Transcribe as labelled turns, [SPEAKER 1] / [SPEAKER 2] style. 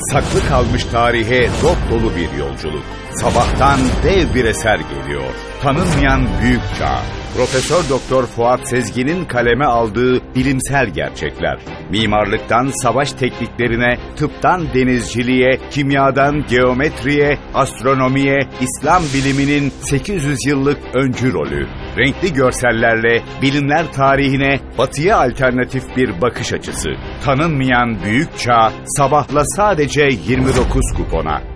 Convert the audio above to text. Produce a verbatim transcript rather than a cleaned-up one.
[SPEAKER 1] Saklı kalmış tarihe dop dolu bir yolculuk. Sabahtan dev bir eser geliyor. Tanınmayan büyük çağ. Profesör Doktor Fuat Sezgin'in kaleme aldığı bilimsel gerçekler. Mimarlıktan savaş tekniklerine, tıptan denizciliğe, kimyadan geometriye, astronomiye, İslam biliminin sekiz yüz yıllık öncü rolü. Renkli görsellerle bilimler tarihine batıya alternatif bir bakış açısı. Tanınmayan büyük çağ sabahla sadece yirmi dokuz kupona.